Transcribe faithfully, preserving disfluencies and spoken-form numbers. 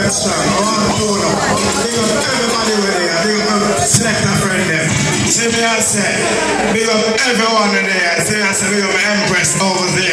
that song. I want to do it. Big up everybody with it. Big up my selector friend them. See me I say, big up everyone in there. See me I say, big up my Empress over there.